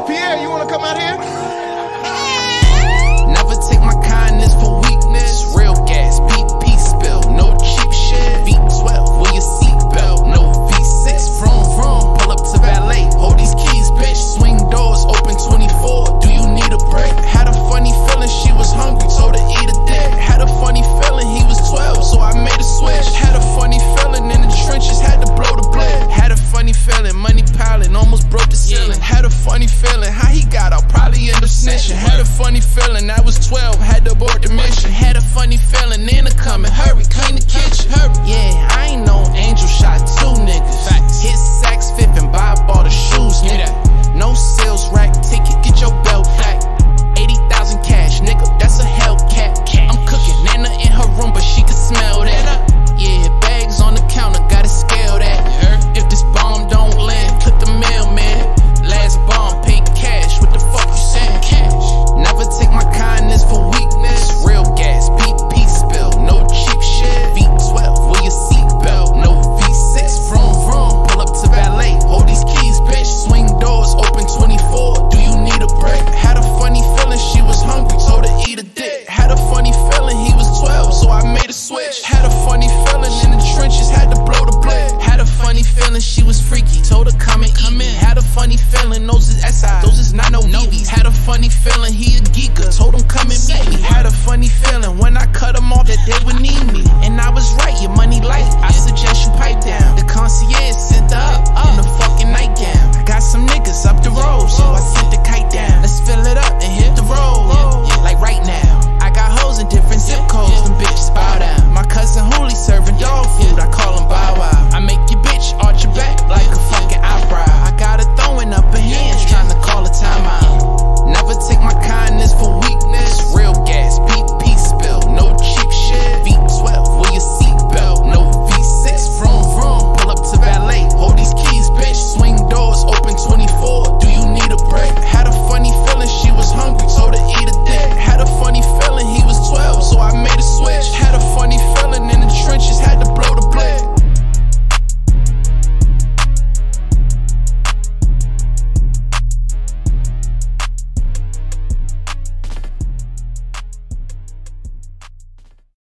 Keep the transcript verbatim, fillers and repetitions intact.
Pierre, you wanna come out here? Never take my kindness for weakness. Real gas, P P spill, no cheap shit. V twelve, wear your seatbelt, no V six. Vroom vroom, pull up to valet, hold these keys, bitch. Swing doors, open twenty-four. Do you need a break? Had a funny feeling she was hungry, told her eat a dick. Had a funny feeling he was twelve, so I made a switch. Had a funny feeling in the trenches, had to blow the blade. Had a funny feeling, money piling, almost broke the ceiling. Had a funny feeling, how he got out, probably end up snitching. Had a funny feeling, I was twelve, had to abort the mission. Had a funny feeling, Nana coming, hurry, clean the kitchen. Hurry. Yeah, I ain't no angel, shot two niggas. Facts. Hit Saks Fifth and buy all the shoes, nigga. No sales rack, ticket, get your belt back. eighty thousand cash, nigga, that's a Hellcat. I'm cooking, Nana in her room, but she can smell that. Yeah, bags on the counter, gotta scale that. If this bomb don't land, cut the mailman. Last bomb, pay cash, what the fuck you saying? Cash. Never take my kindness for weakness. Real gas, P P spill, no cheap shit. V twelve, wear your seatbelt, no V six. Vroom vroom, pull up to valet, hold these keys, bitch. Swing doors, open twenty-four. Do you need a break? Had a funny feeling she was hungry, told her eat a dick. Had a funny feeling he was twelve, so I made a switch. Had a funny feeling in the trenches, had to blow the blade. Had a funny feeling she was freaky, told her come and come in. Had a funny feeling those is S I, those is not no B Bs. Had a funny feeling he